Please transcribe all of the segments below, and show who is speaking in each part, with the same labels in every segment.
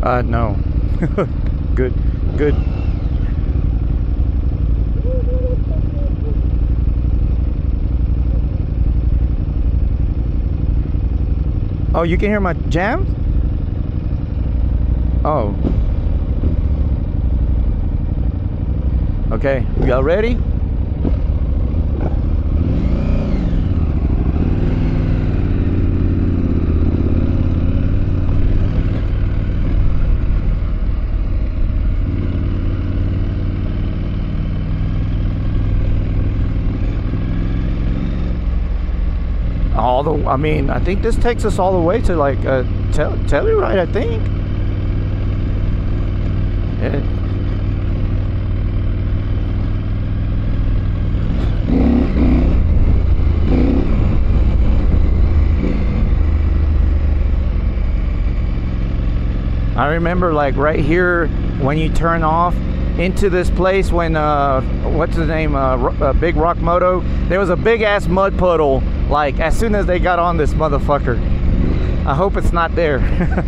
Speaker 1: No. Good, good. Oh, you can hear my jams? Oh. Okay, y'all ready? I mean, I think this takes us all the way to like Telluride, I think. Yeah. I remember like right here when you turn off into this place when what's the name, Big Rock Moto, there was a big ass mud puddle like as soon as they got on this motherfucker. I hope it's not there.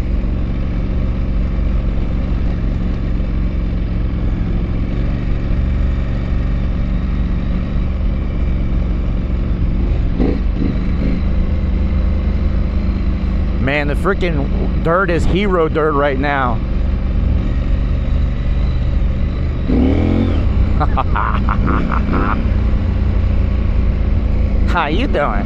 Speaker 1: Man, the freaking dirt is hero dirt right now. How you doing?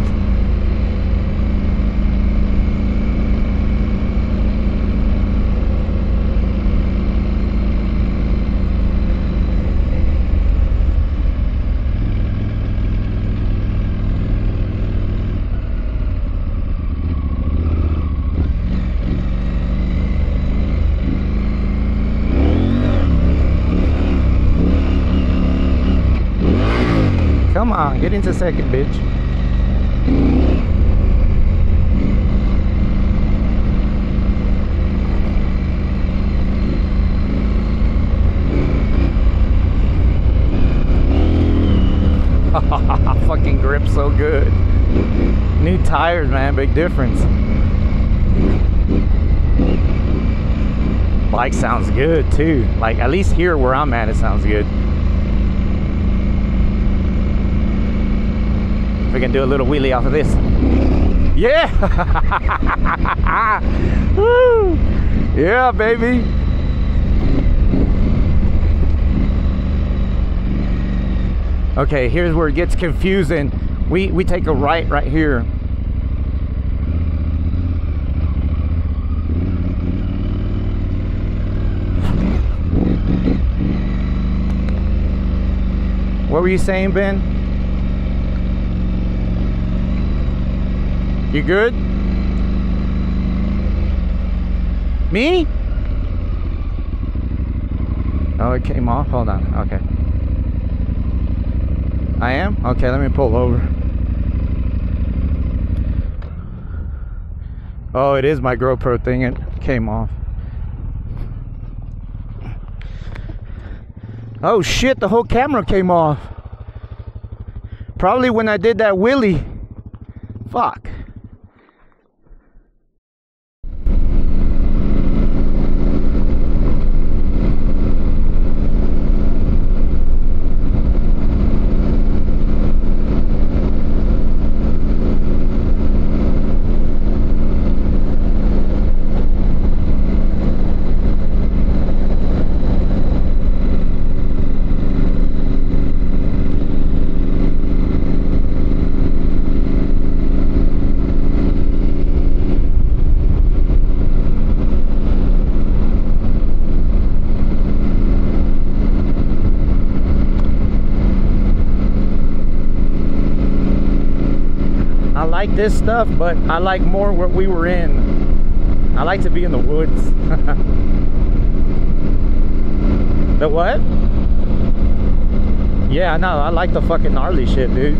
Speaker 1: Come on, get into second, bitch. Fucking grip so good. New tires, man, big difference. Bike sounds good too. Like at least here where I'm at, it sounds good. We can do a little wheelie off of this. Yeah. Woo. Yeah, baby. Okay, here's where it gets confusing. We take a right here. What were you saying, Ben? You good? Me? Oh, it came off. Hold on. Okay. I am? Okay, let me pull over. Oh, it is my GoPro thing. It came off. Oh shit, the whole camera came off. Probably when I did that wheelie. Fuck. This stuff, but I like more what we were in. I like to be in the woods. The what? Yeah, no, I like the fucking gnarly shit, dude.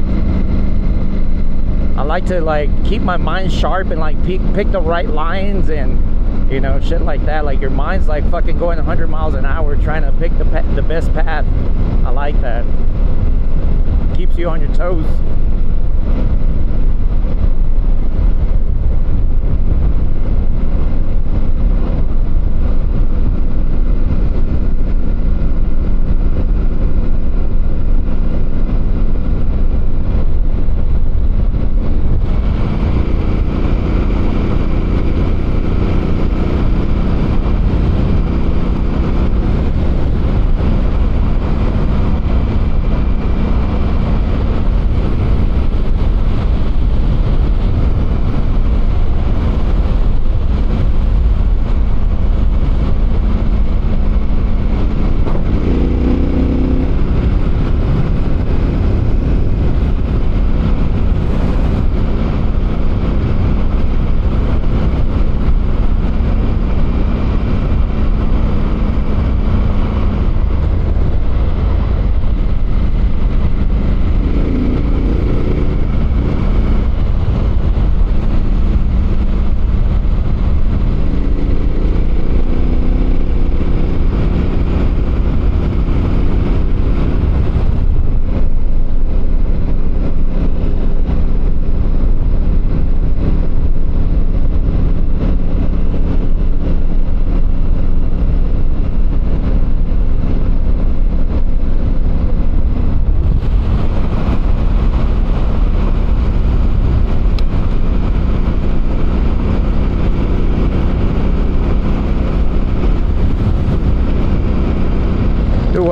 Speaker 1: I like to like keep my mind sharp and like pick the right lines and you know, shit like that. Like your mind's like fucking going 100 miles an hour trying to pick the best path. I like that. Keeps you on your toes.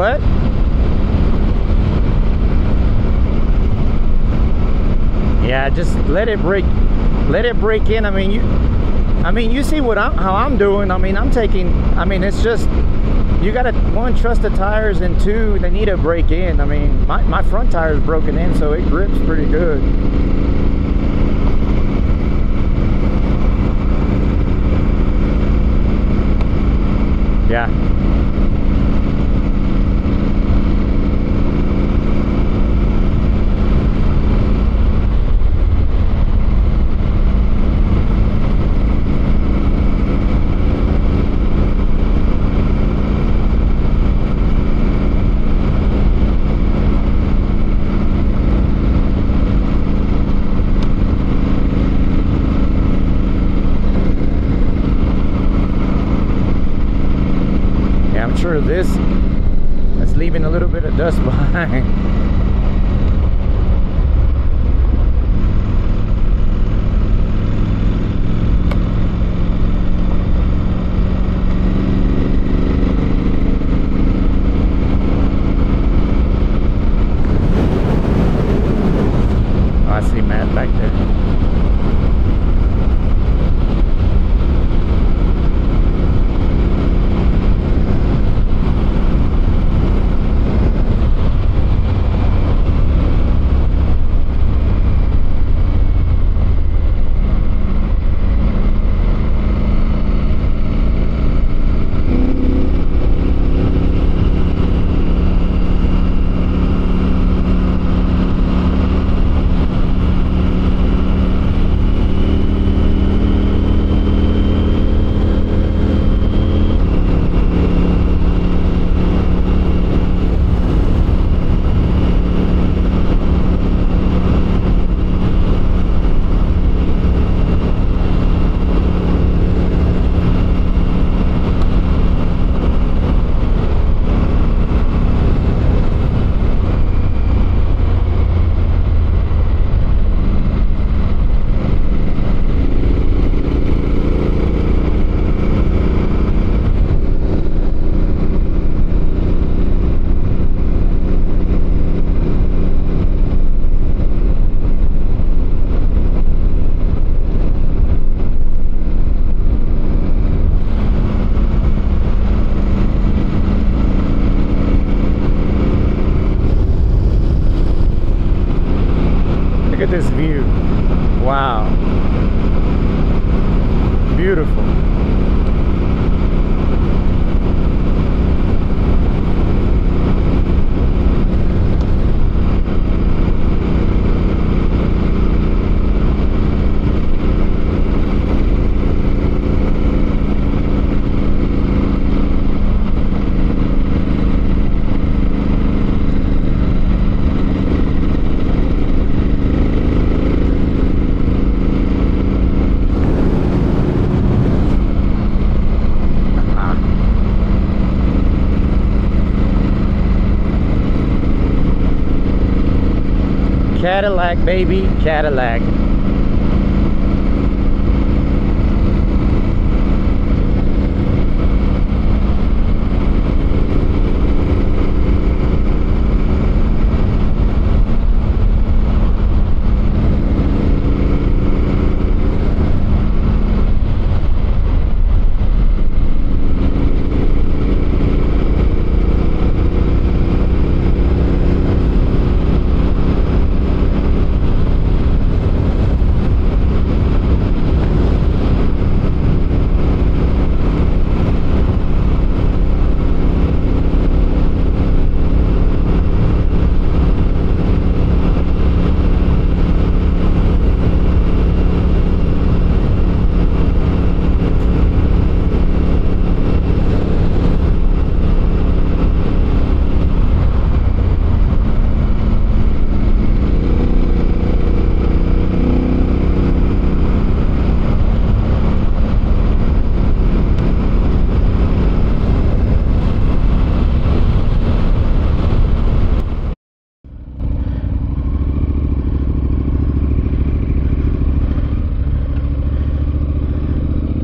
Speaker 1: what? Yeah, just let it break in. I mean, you see how I'm doing. I mean, it's just, you gotta, one, trust the tires, and two, they need to break in. I mean, my front tire is broken in, so it grips pretty good. Yeah. Sure, that's leaving a little bit of dust behind. Oh, I see Matt back there. Look at this view. Wow. Beautiful. Cadillac, baby, Cadillac.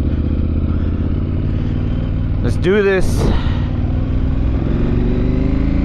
Speaker 1: Let's do this.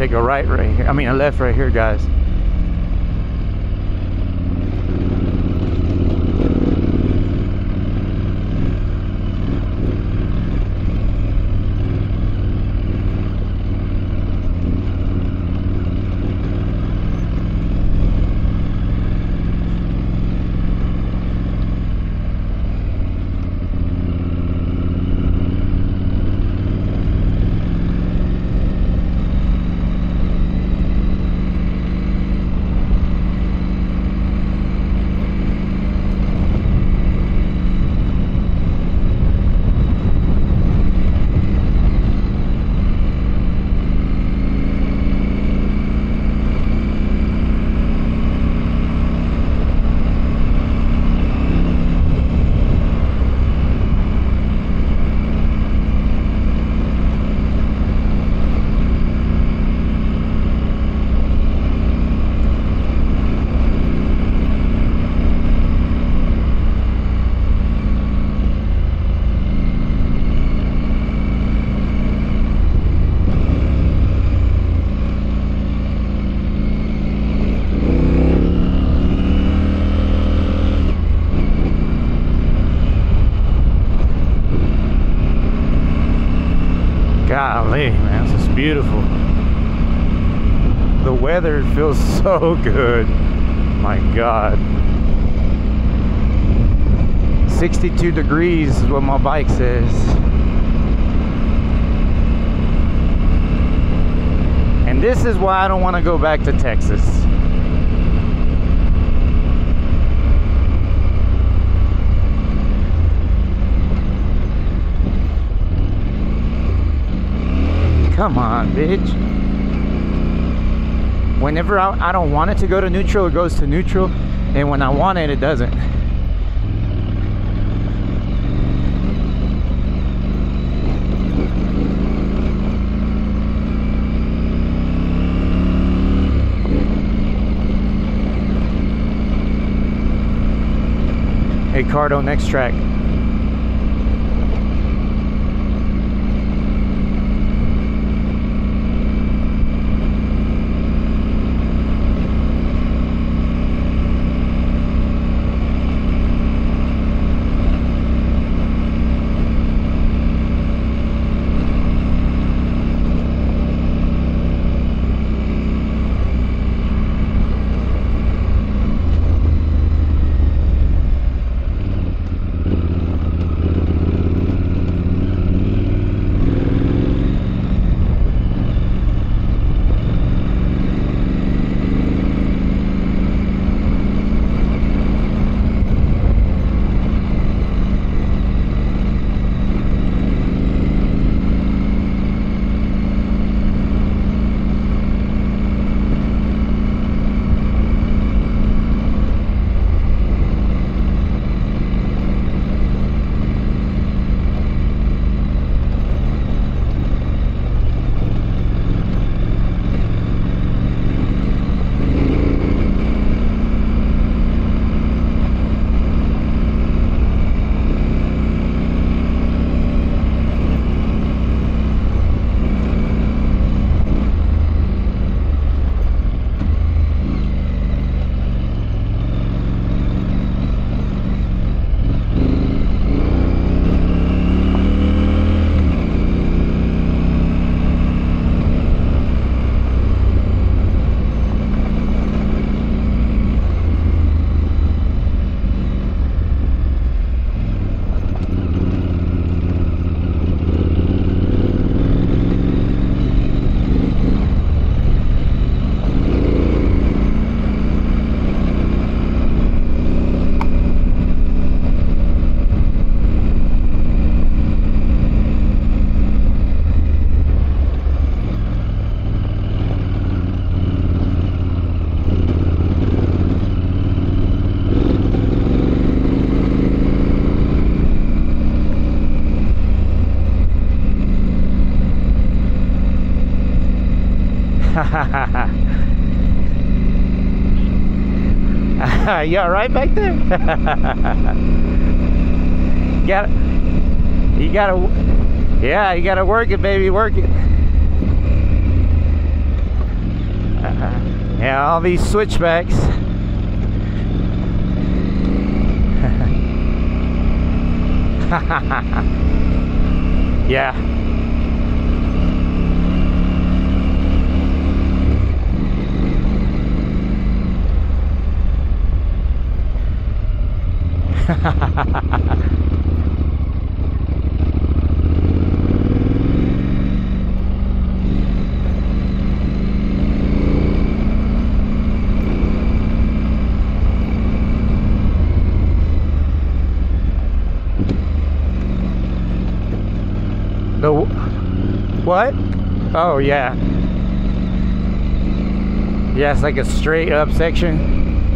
Speaker 1: take a right here. I mean a left right here, guys. Golly, man, this is beautiful. The weather feels so good. My God. 62 degrees is what my bike says. And this is why I don't want to go back to Texas. Come on, bitch. Whenever I don't want it to go to neutral, it goes to neutral. And when I want it, it doesn't. Hey, Cardo, next track. You all right back there? You gotta work it, baby, work it. Yeah, all these switchbacks. Yeah. The what? Oh yeah. Yeah, it's like a straight up section.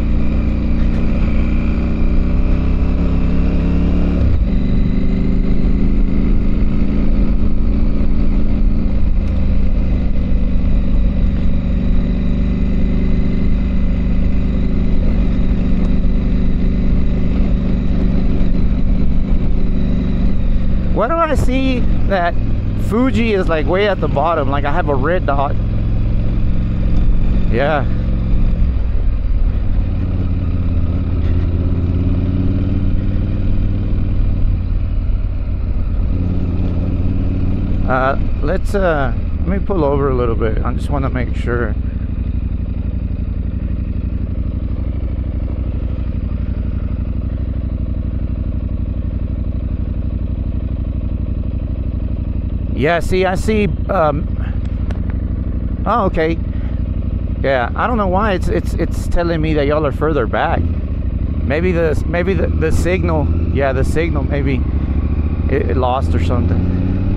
Speaker 1: Why do I see that Fuji is like way at the bottom? Like I have a red dot. Yeah. Let me pull over a little bit. I just want to make sure. Yeah, see, I see, oh, okay. Yeah, I don't know why it's telling me that y'all are further back. Maybe the signal, yeah, the signal, maybe it lost or something.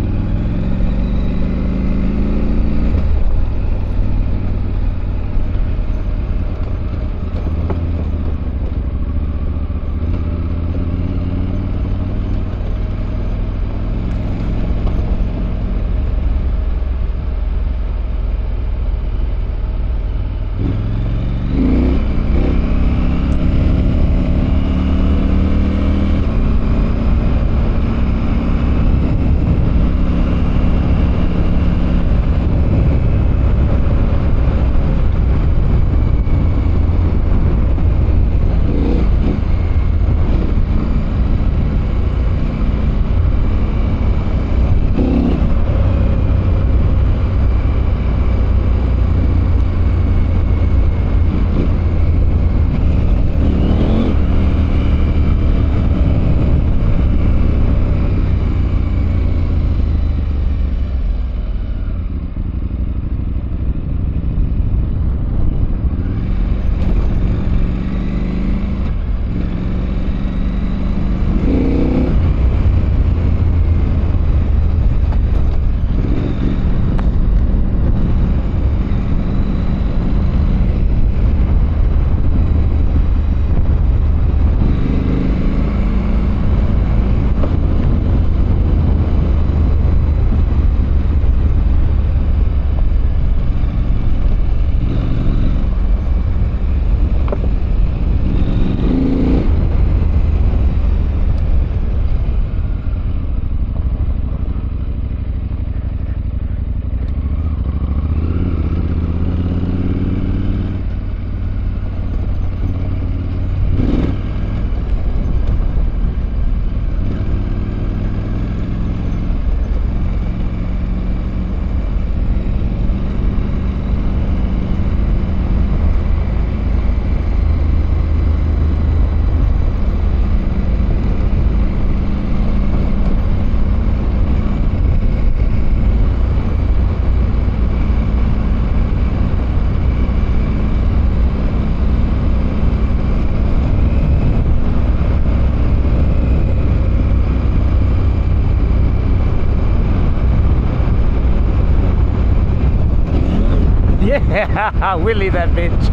Speaker 1: Yeah, Willie that bitch.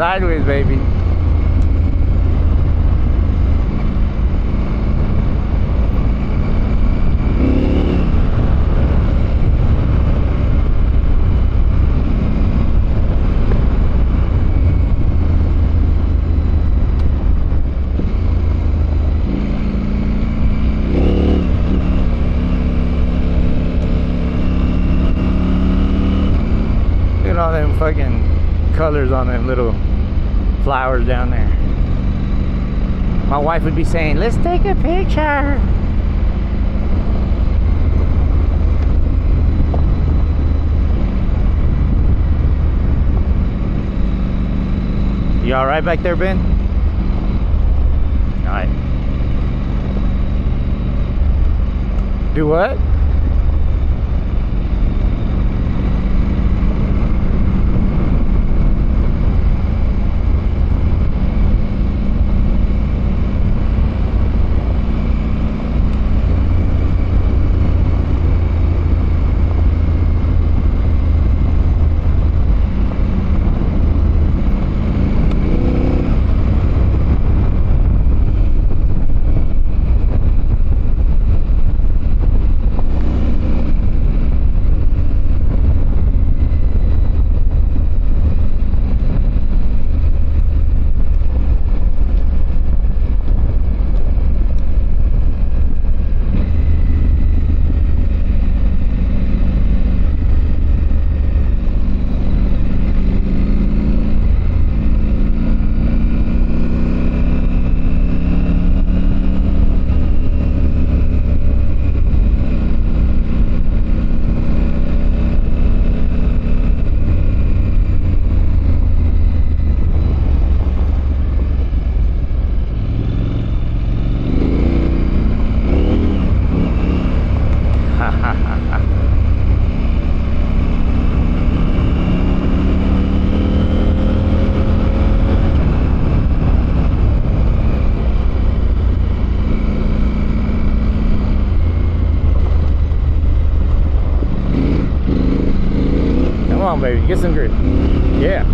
Speaker 1: sideways, baby. All them fucking colors on them little flowers down there. My wife would be saying, let's take a picture. You all right back there, Ben? All right. Do what? Come on, baby, get some grip. Yeah.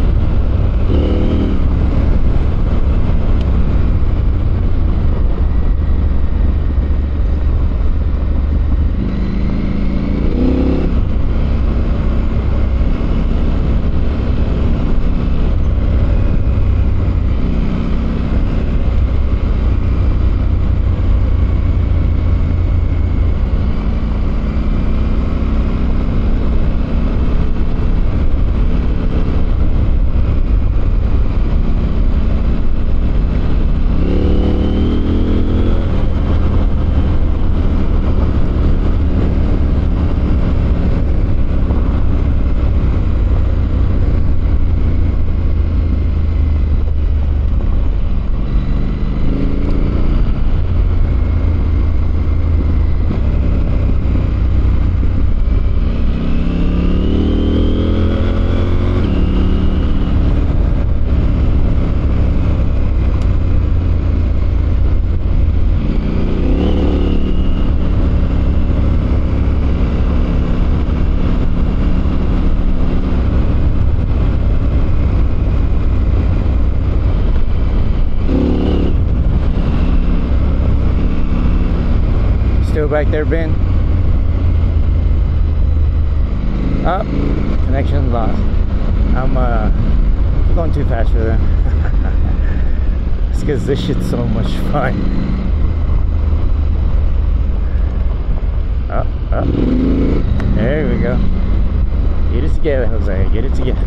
Speaker 1: Back there, Ben. Oh, connection lost. I'm going too fast for them. It's because this shit's so much fun. Oh, there we go. Get it together, Jose. Get it together.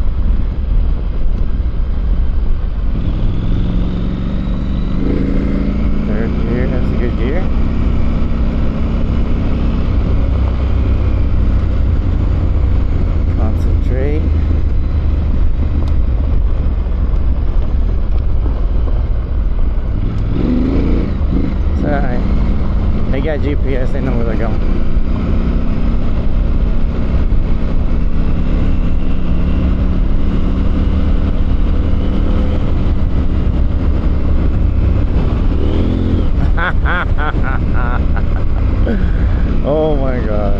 Speaker 1: Third gear, that's a good gear. Concentrate. It's alright. They got GPS, they know where they're going. Oh my god.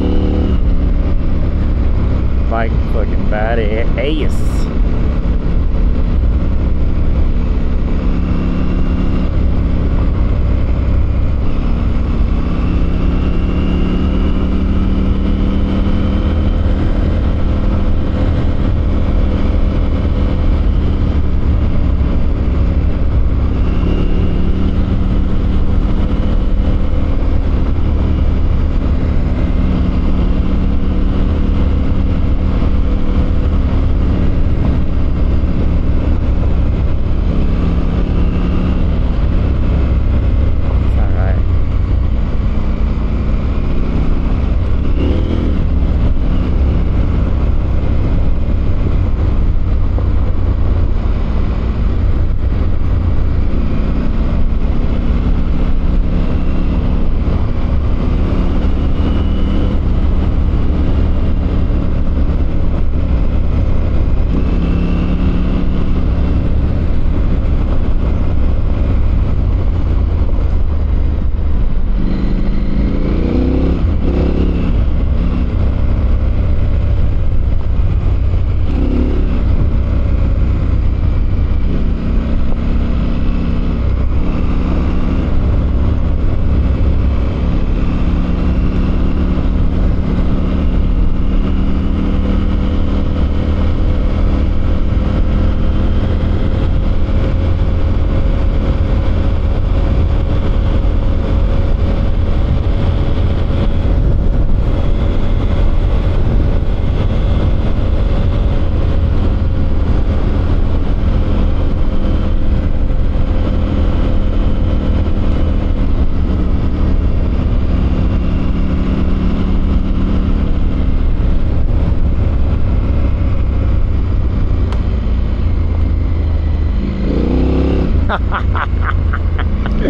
Speaker 1: Like fucking bad ass.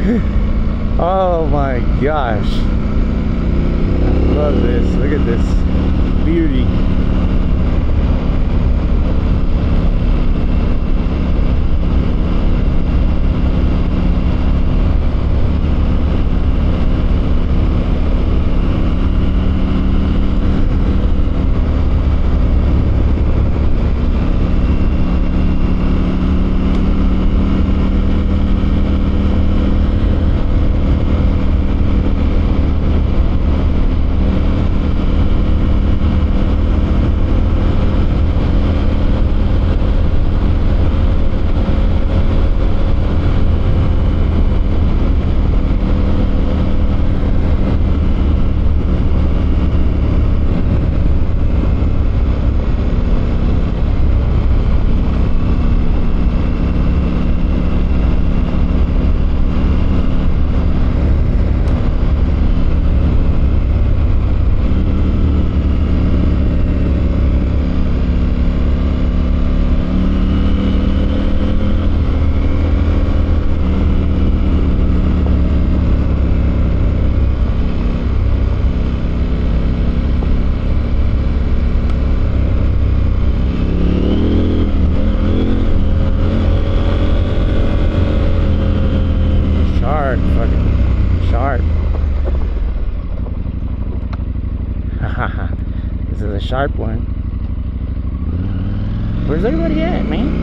Speaker 1: Oh my gosh. Love this. Look at this beauty. This is a sharp one. Where's everybody at, man?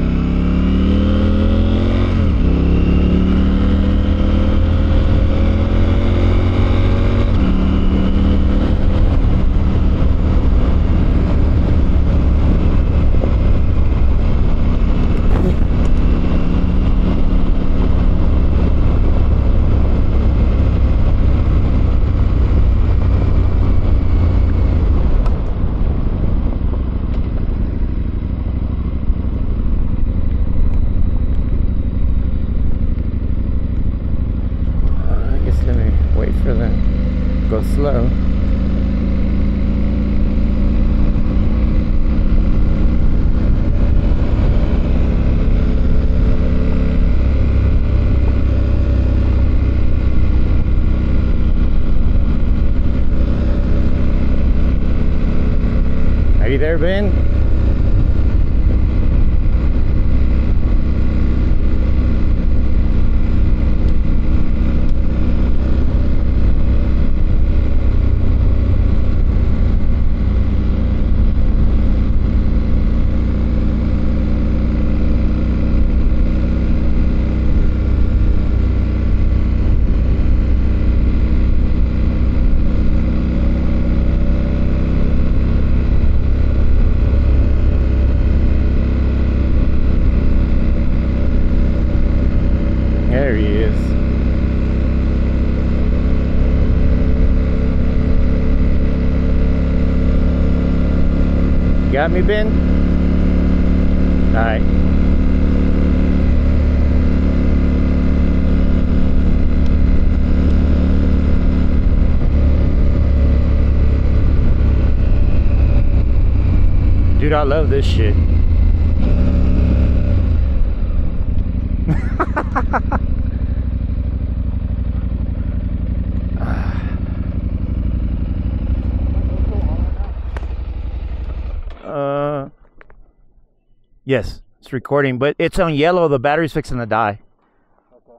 Speaker 1: Go slow. Have you there been? There he is. Got me, Ben? All right. Dude, I love this shit. Yes, it's recording, but it's on yellow. The battery's fixing to die.
Speaker 2: Okay.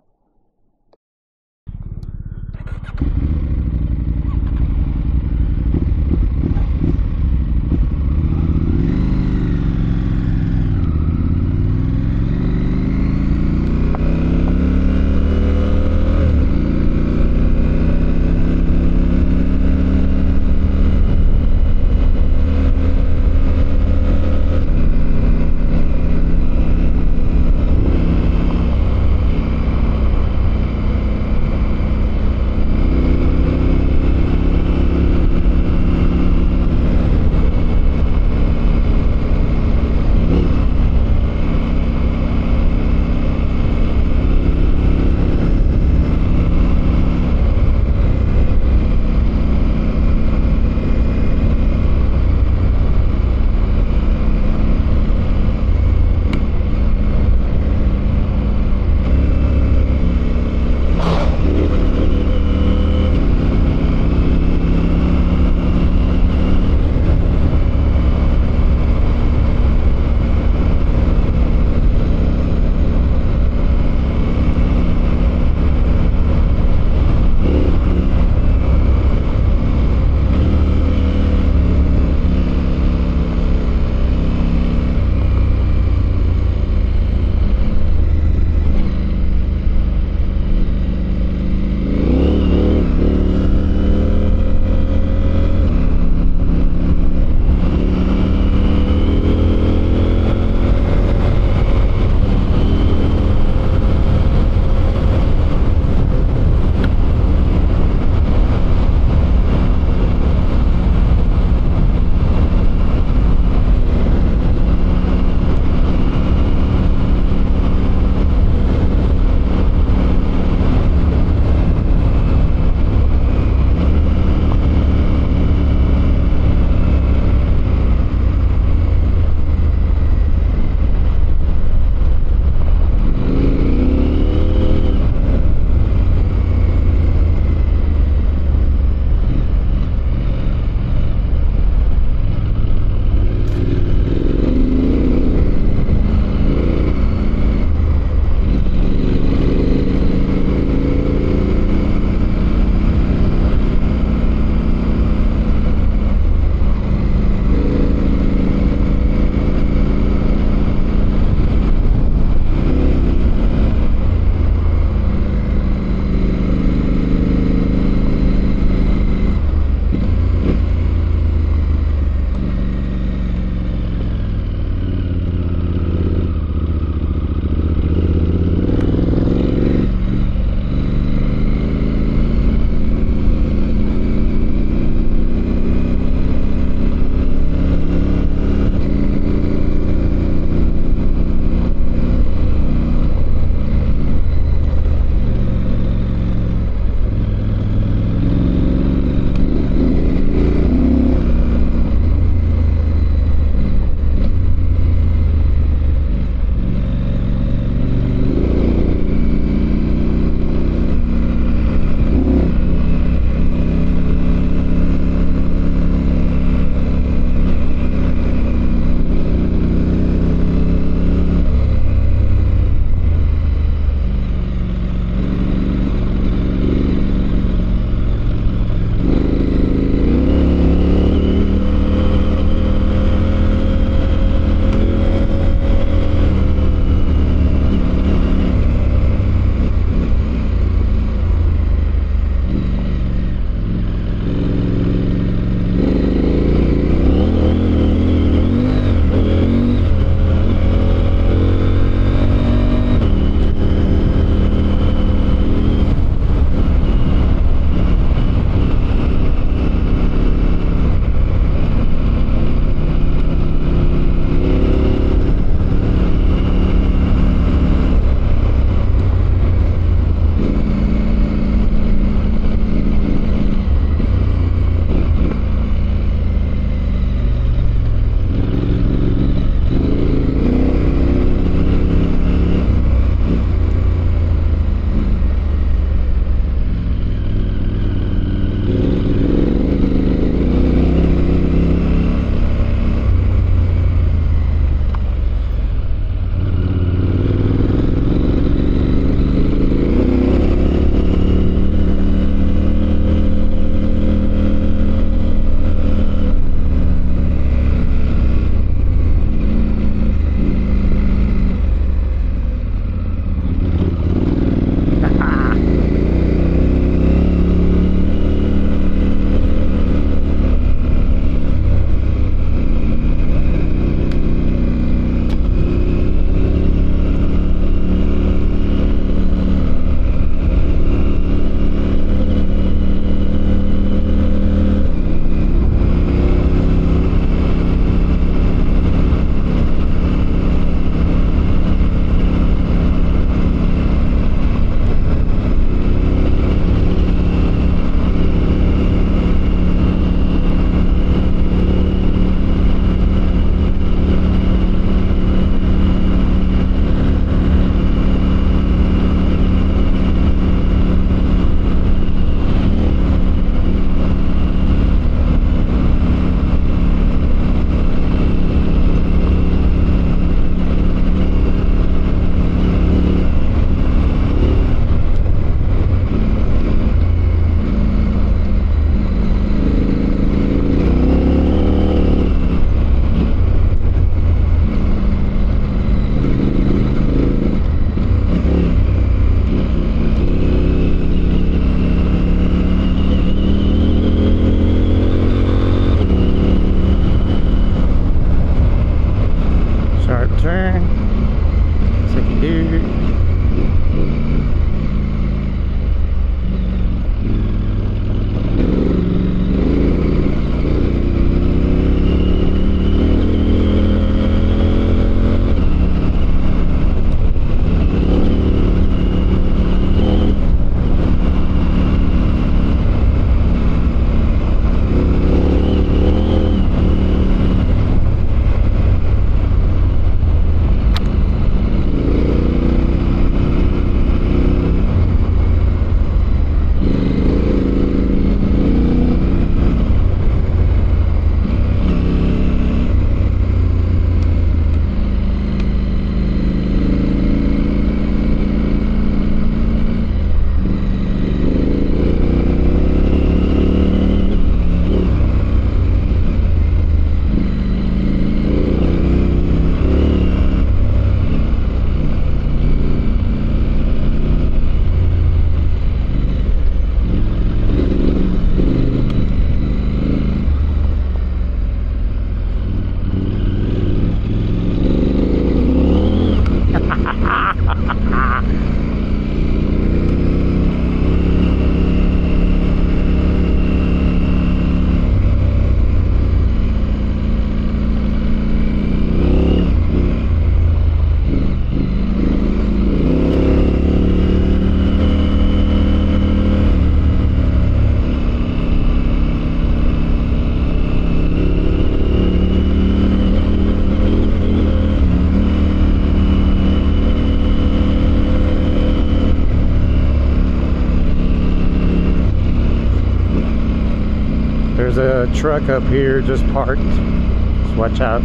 Speaker 1: There's a truck up here just parked. Just watch out.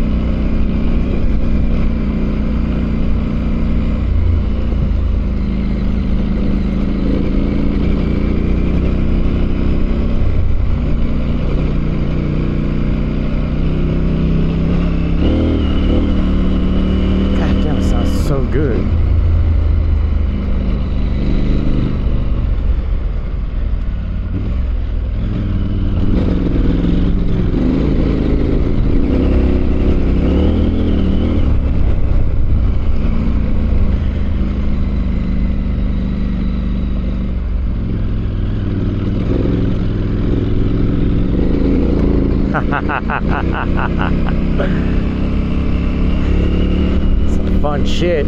Speaker 1: God damn, it sounds so good. Some fun shit.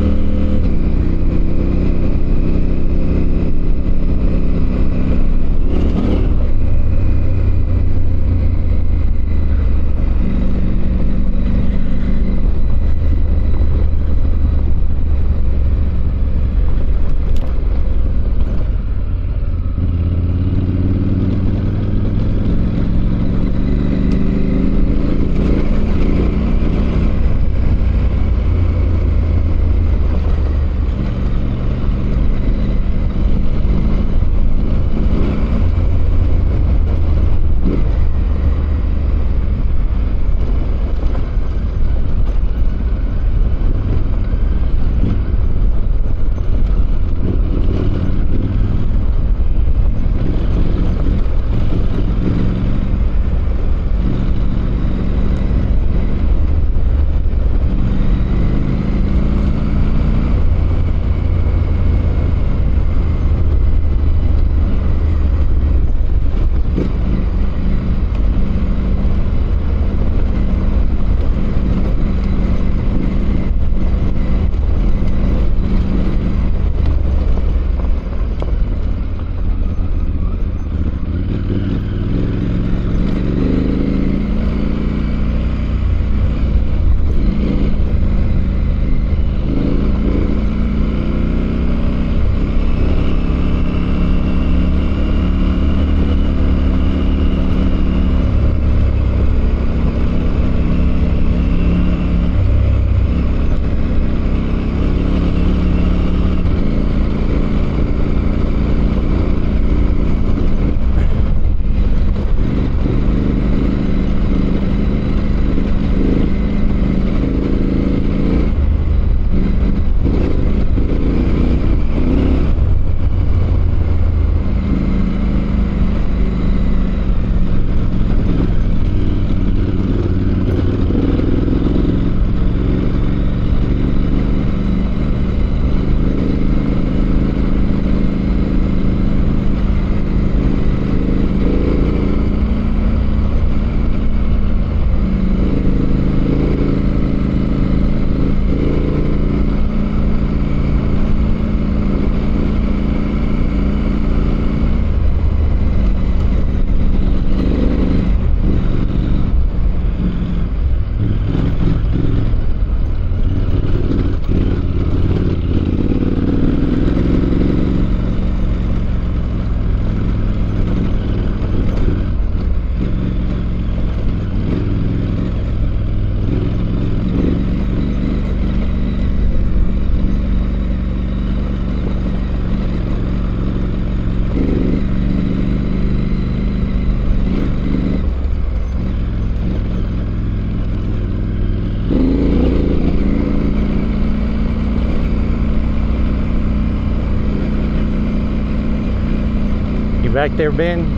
Speaker 2: You back there, Ben?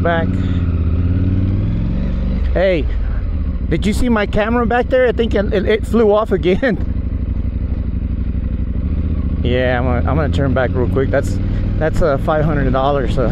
Speaker 1: back. Hey, did you see my camera back there? I think it flew off again. Yeah, I'm gonna turn back real quick. That's $500. So.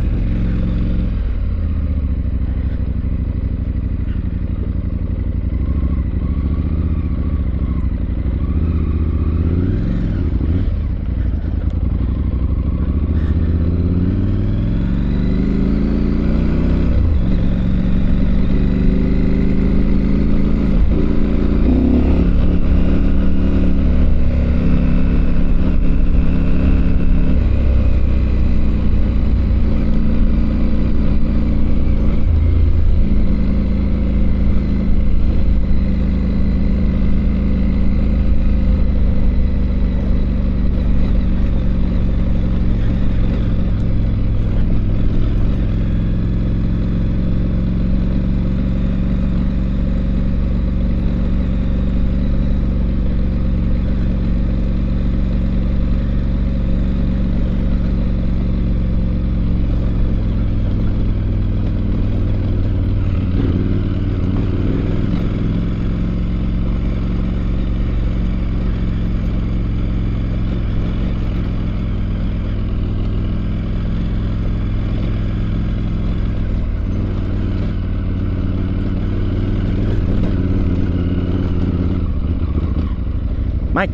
Speaker 1: Mike.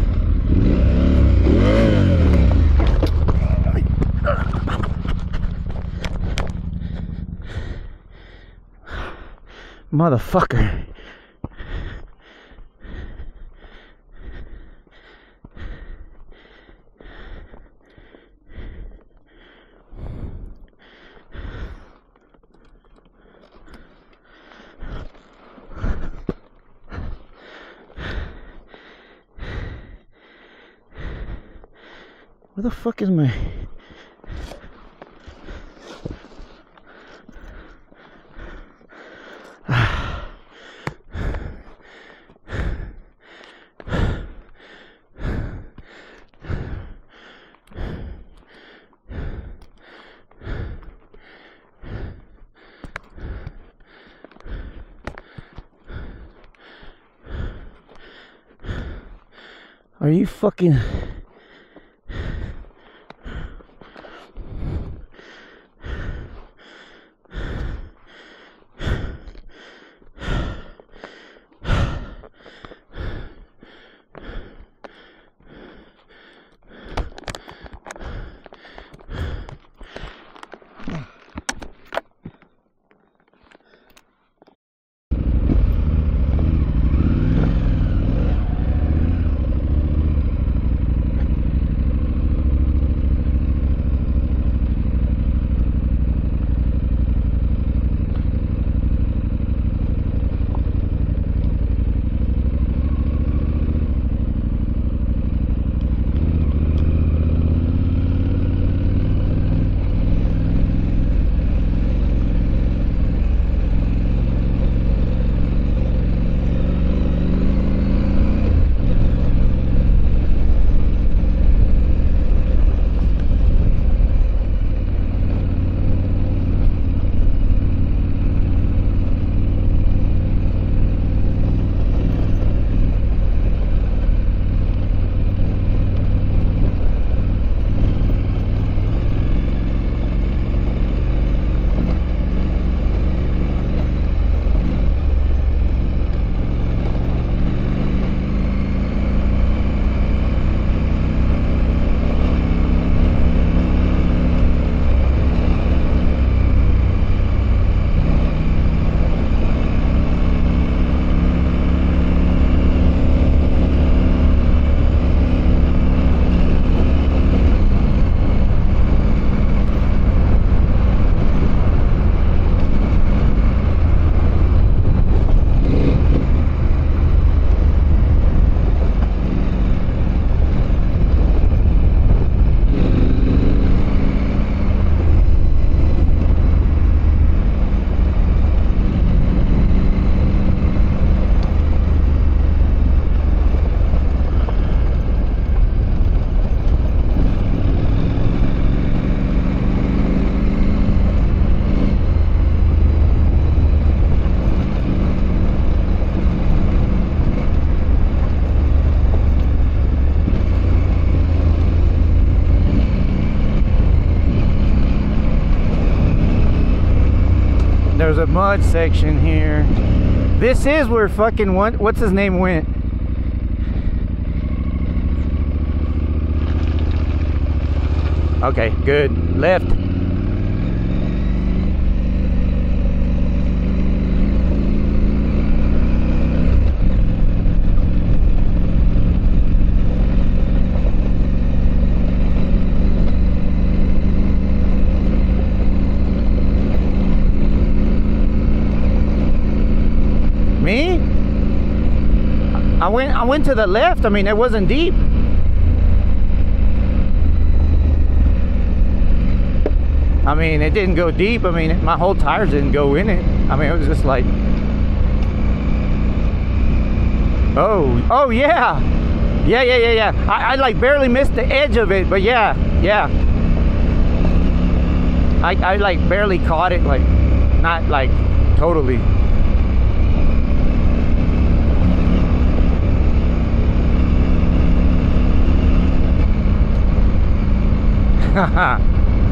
Speaker 1: Motherfucker. Where the fuck is my... Are you fucking... there's a mud section here. This is where fucking what's his name went. Okay, good. Left. Me? I went to the left. I mean, it wasn't deep. I mean, it didn't go deep. I mean, my whole tires didn't go in it. I mean, it was just like, oh yeah. Yeah. I like barely missed the edge of it, but yeah. I like barely caught it, like, not like totally. Haha.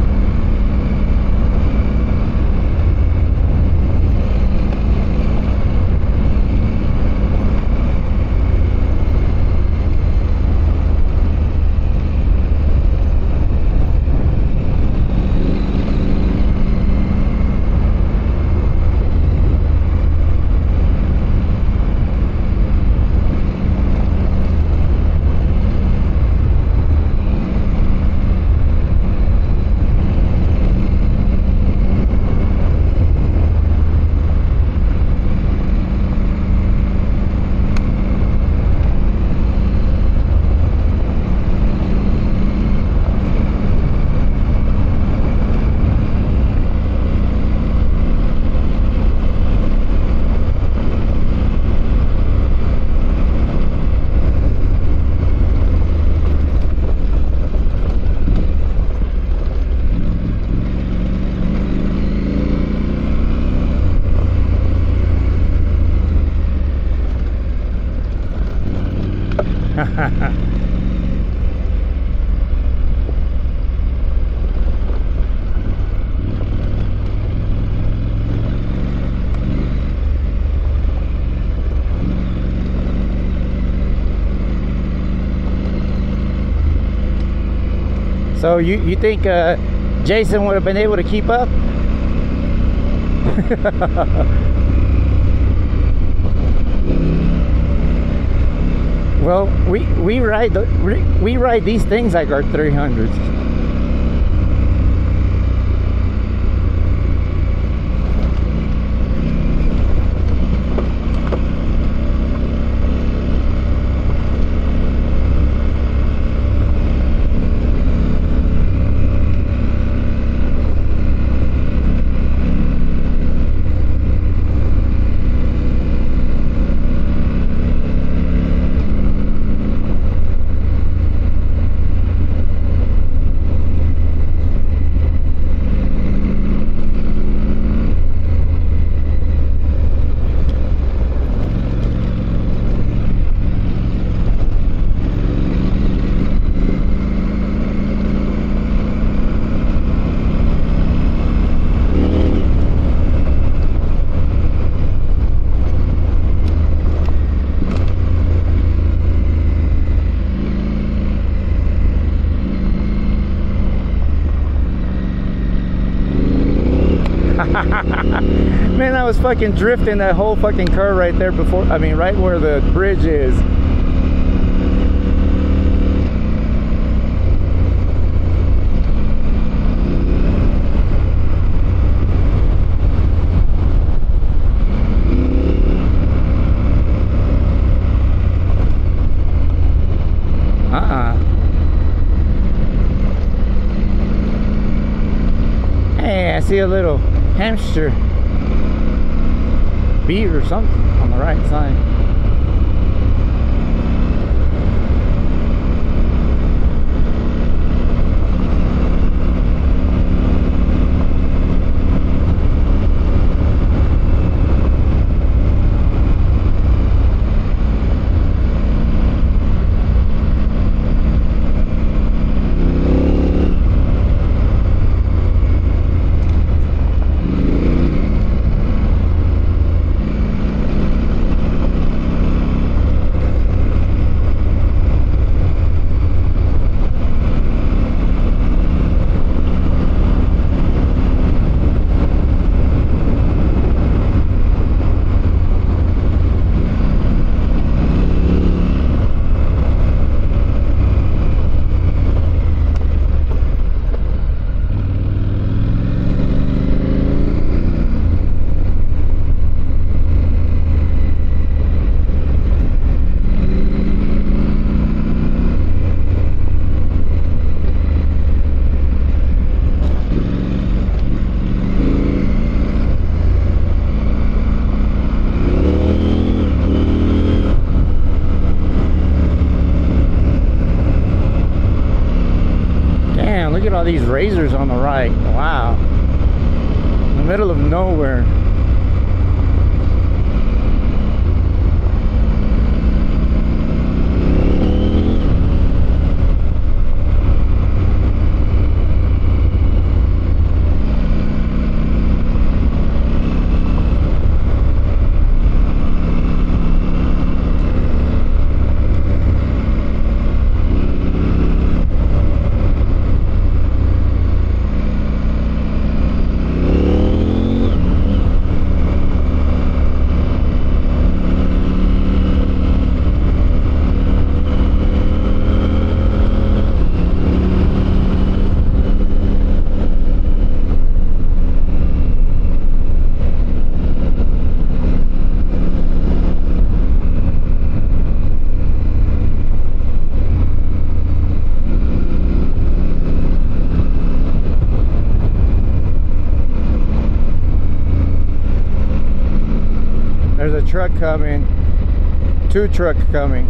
Speaker 1: So you think Jason would have been able to keep up? Well, we ride these things like our 300s. Man, I was fucking drifting that whole fucking curve right there before, I mean, right where the bridge is. Hey, I see a little hamster beat or something on the right side. at all these razors on the right. Wow. In the middle of nowhere. There's a truck coming, 2 trucks coming.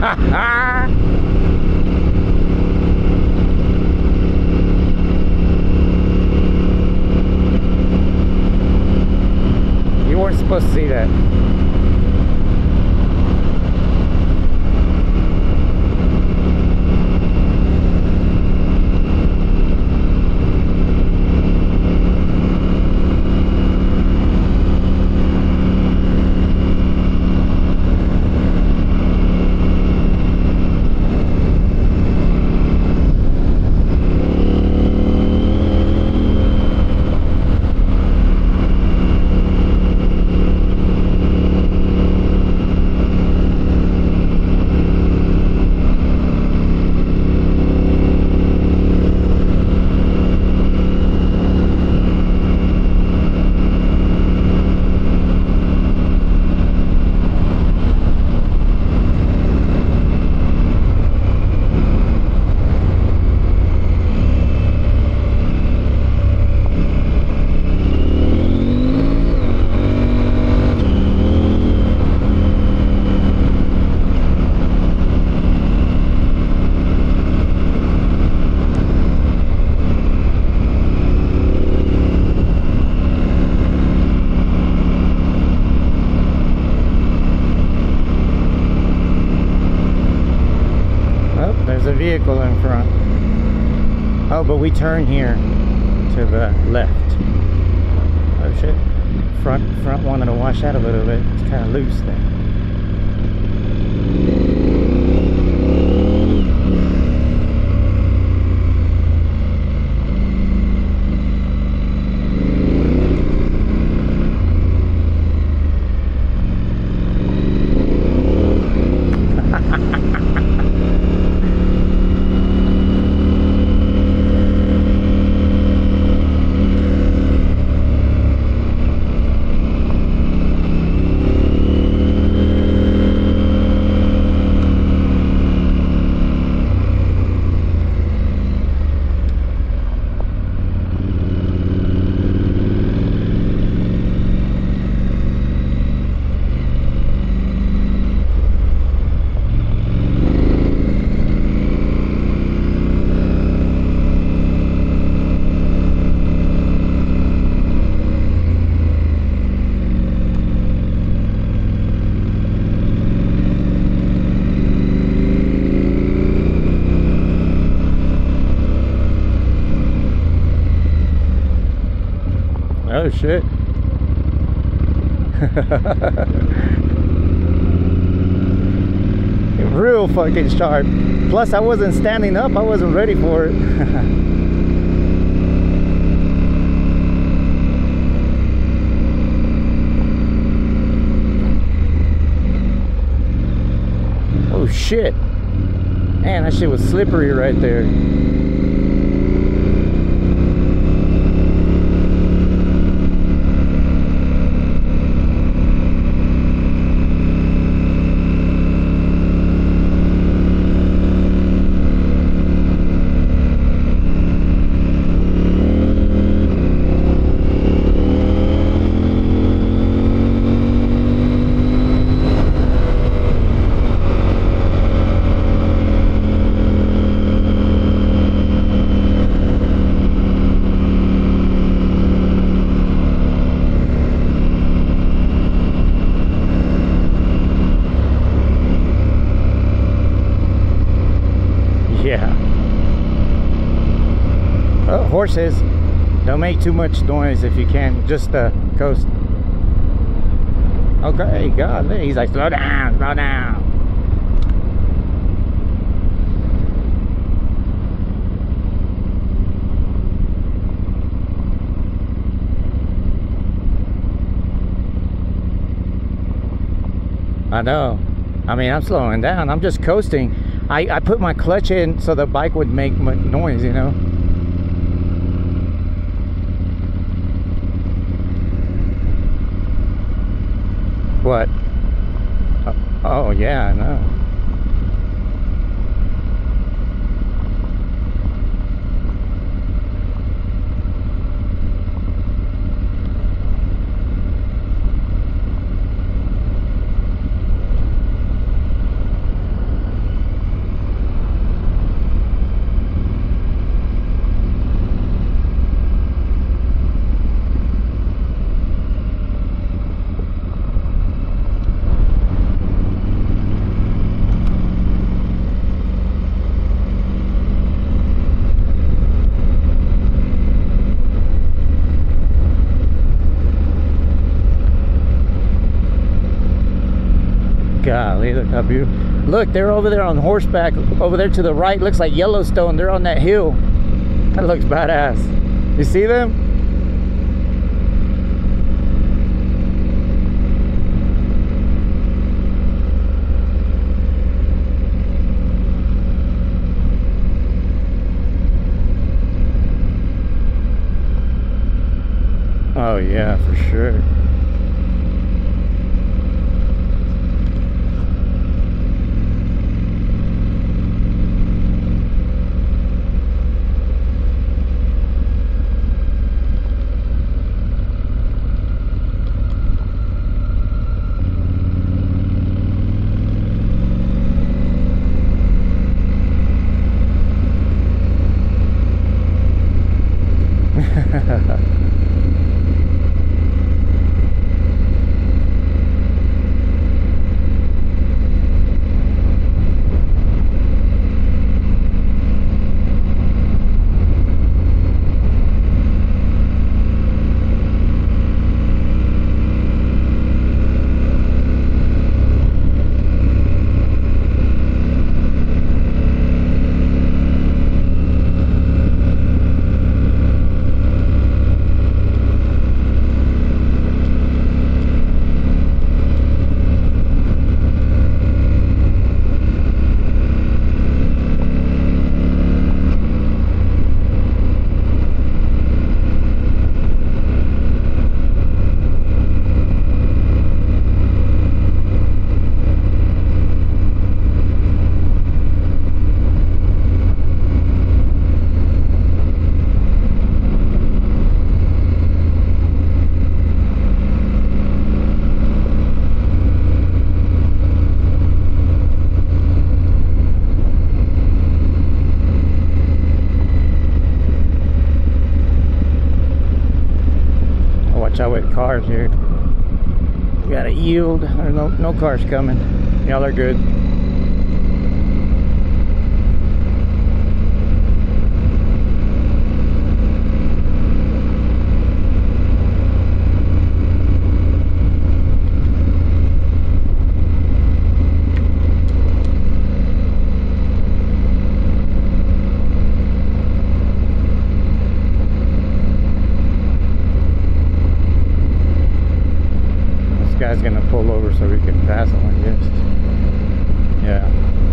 Speaker 1: You weren't supposed to see that. There's a vehicle in front. Oh, but we turn here to the left. Oh shit. Front wanted to wash out a little bit. It's kind of loose there. Oh shit. Real fucking sharp. Plus I wasn't standing up, I wasn't ready for it. Oh shit. Man, that shit was slippery right there. Yeah. Oh, horses, don't make too much noise if you can. Just coast. Okay, God, he's like, slow down, slow down. I know. I mean, I'm slowing down. I'm just coasting. I put my clutch in so the bike would make noise, you know. What? Oh yeah, I know. Golly, look how beautiful. Look, they're over there on horseback. Over there to the right, looks like Yellowstone. They're on that hill. That looks badass. You see them? Oh yeah, for sure. Watch out with cars here. We gotta yield. There's no cars coming. Y'all are good. Guy's gonna pull over so we can pass him, I guess. Yeah.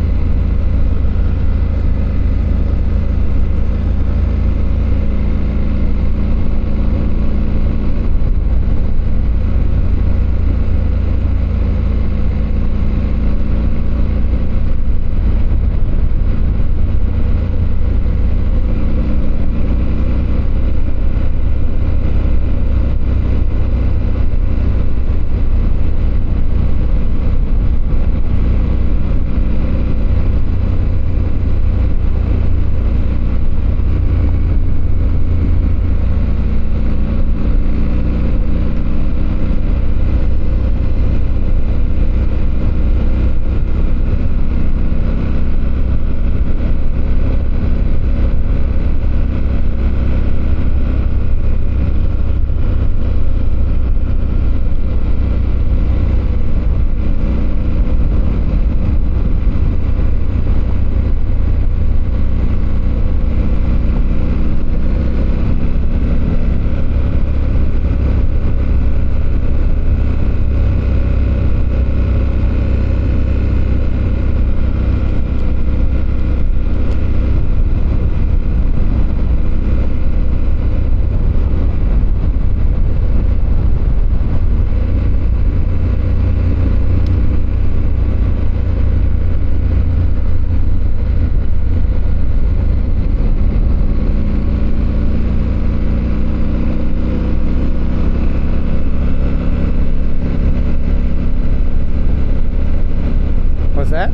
Speaker 1: What's that?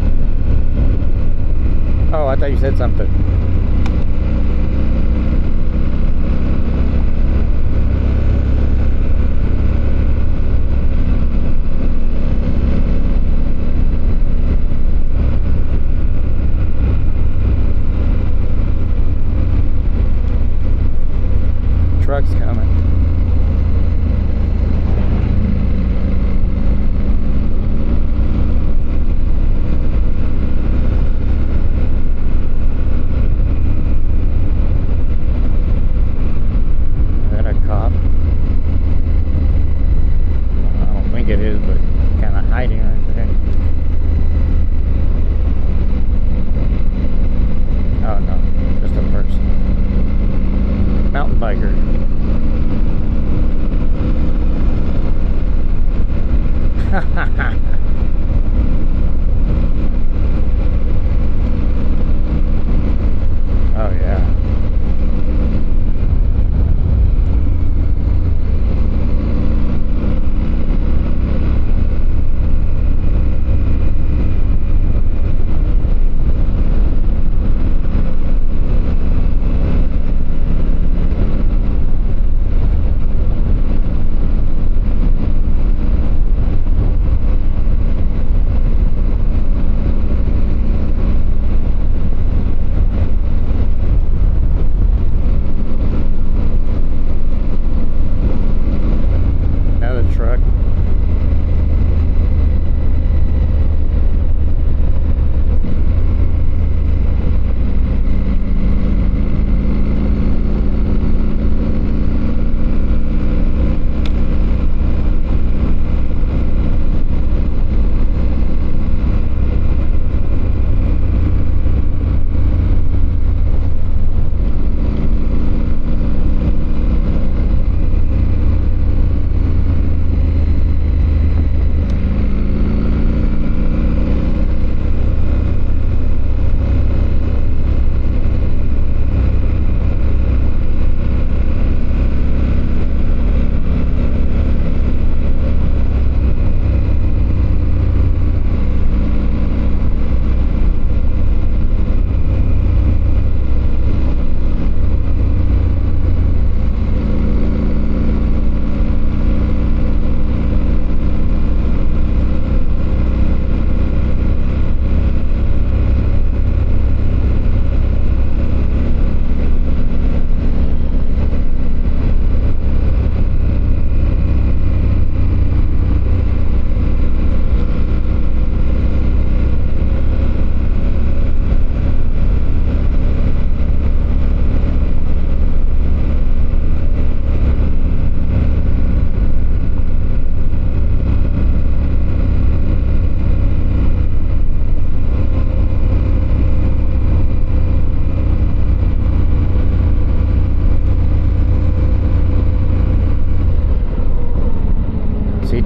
Speaker 1: Oh, I thought you said something. Truck's coming.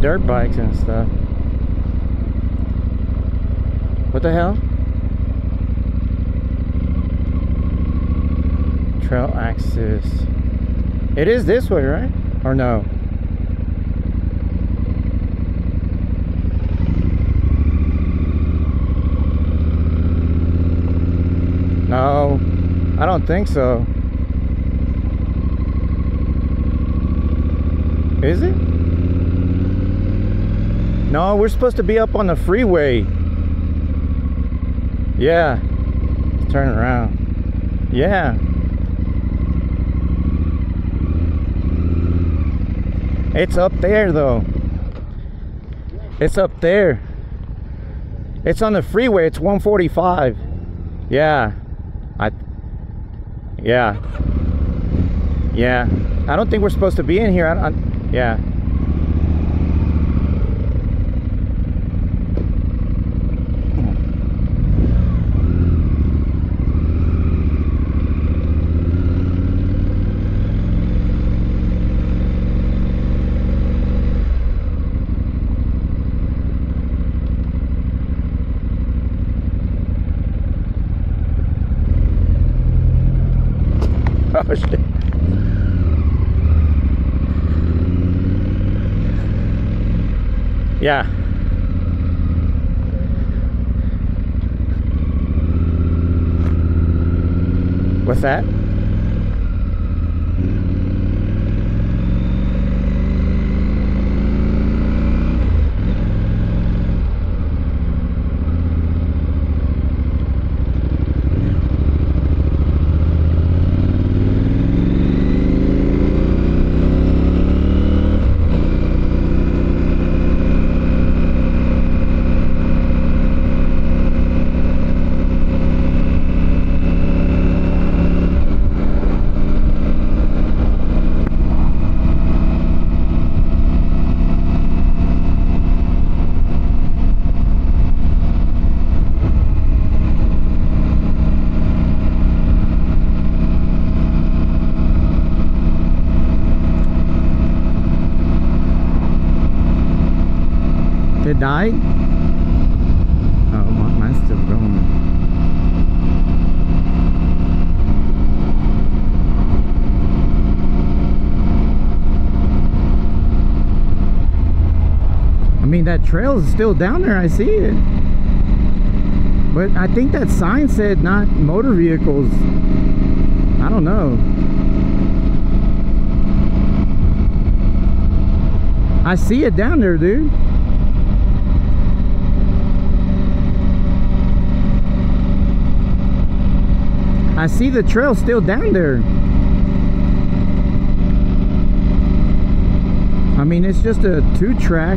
Speaker 1: dirt bikes and stuff. What the hell? Trail access. It is this way, right? Or no? No, I don't think so. Is it? No, we're supposed to be up on the freeway. Yeah. Let's turn around. Yeah. It's up there though. It's up there. It's on the freeway. It's 145. Yeah. Yeah. Yeah. I don't think we're supposed to be in here. Yeah. Oh shit. Yeah. What's that? It died? Oh, mine's still going. I mean, that trail is still down there. I see it. But I think that sign said not motor vehicles. I don't know. I see it down there, dude. I see the trail still down there. I mean, it's just a 2-track.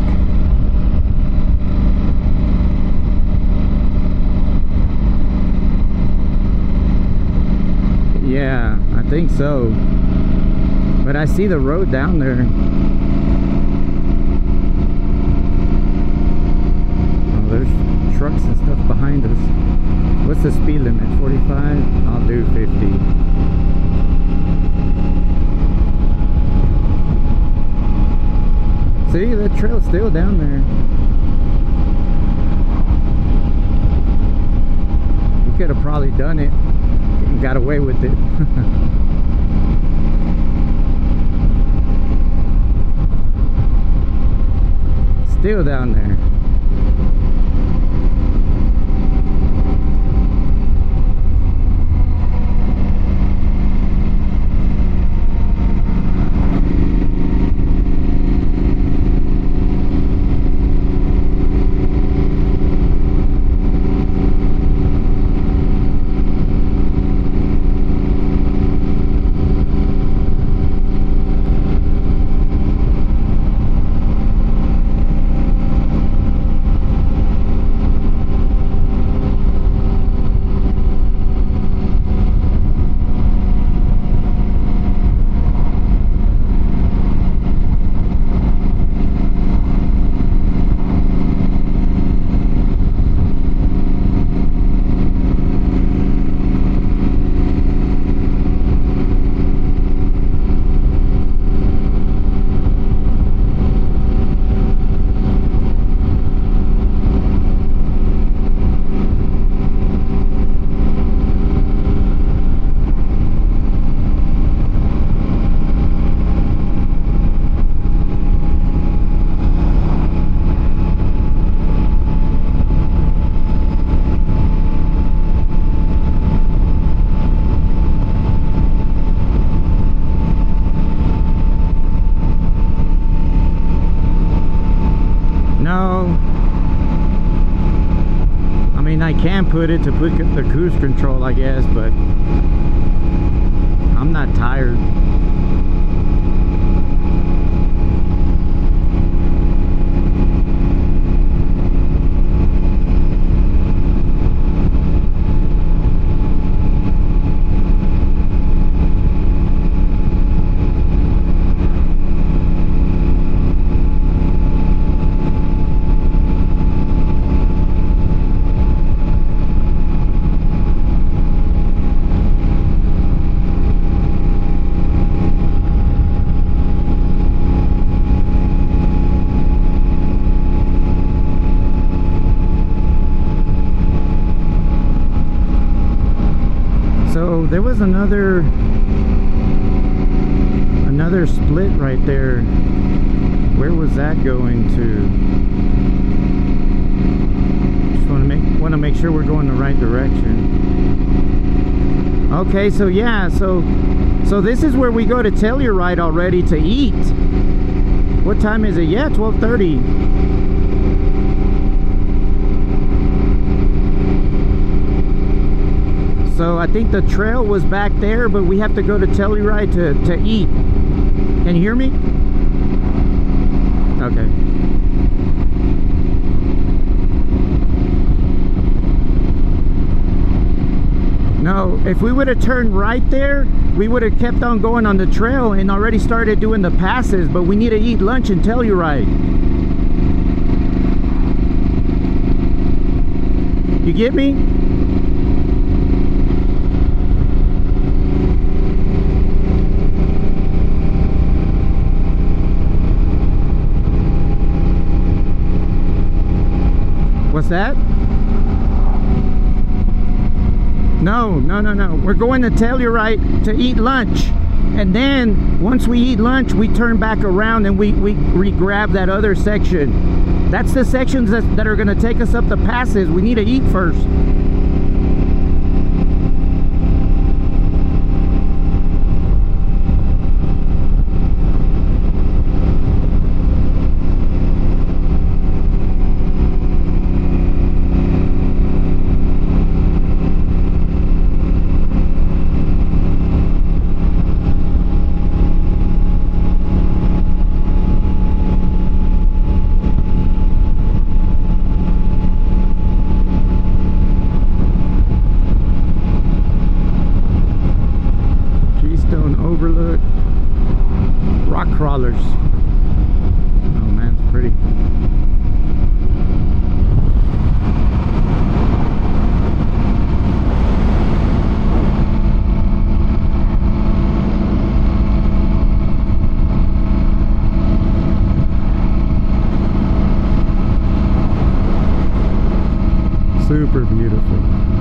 Speaker 1: Yeah, I think so. But I see the road down there. Oh, there's trucks and stuff behind us. What's the speed limit? 45? I'll do 50. See, that trail's still down there. We could have probably done it and got away with it. Still down there. mean, I can put it to put the cruise control, I guess, but I'm not tired. There was another split right there. Where was that going to? Just want to make sure we're going the right direction. Okay, so yeah, so this is where we go to Telluride already to eat. What time is it? Yeah, 12:30. So I think the trail was back there, but we have to go to Telluride to eat. Can you hear me? Okay. No, if we would have turned right there, we would have kept on going on the trail and already started doing the passes, but we need to eat lunch in Telluride. You get me? What's that? No. We're going to Telluride to eat lunch. And then, once we eat lunch, we turn back around and we grab that other section. That's the sections that are going to take us up the passes. We need to eat first. Overlook, rock crawlers. Oh man, it's pretty. Super beautiful.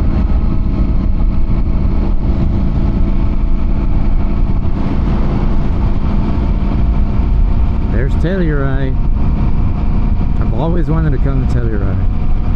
Speaker 1: There's Telluride. I've always wanted to come to Telluride.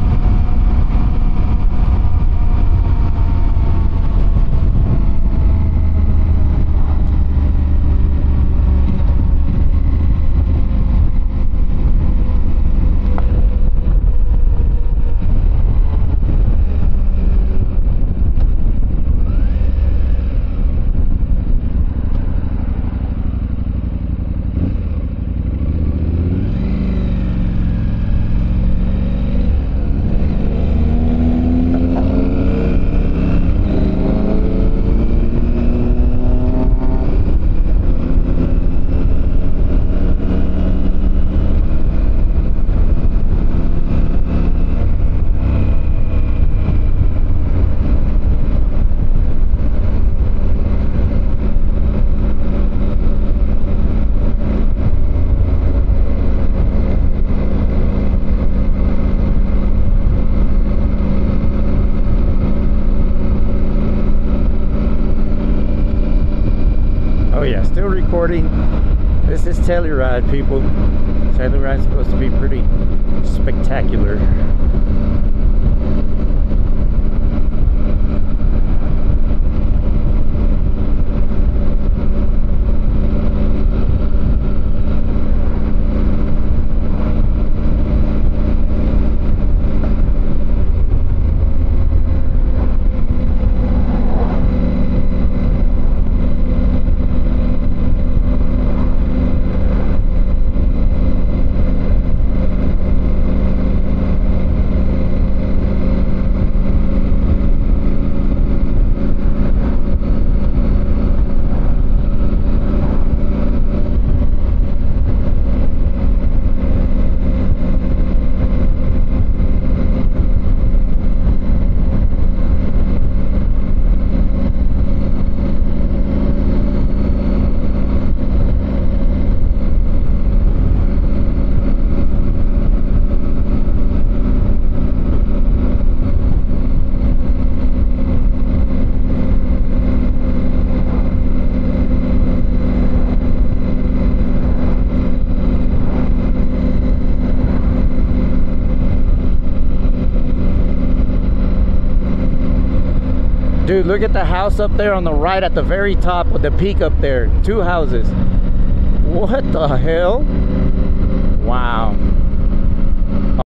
Speaker 1: Still recording. This is Telluride, people. Telluride's supposed to be pretty spectacular. Dude, look at the house up there on the right at the very top with the peak up there. 2 houses. What the hell? Wow.